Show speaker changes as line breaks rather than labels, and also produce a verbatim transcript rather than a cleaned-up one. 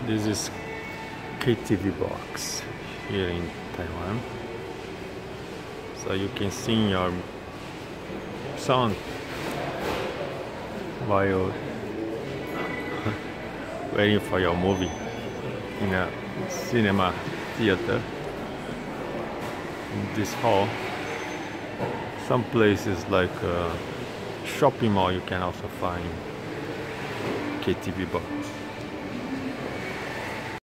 This is K T V box here in Taiwan, so you can sing your song while waiting for your movie in a cinema theater. In this hall, some places like a shopping mall, you can also find K T V box.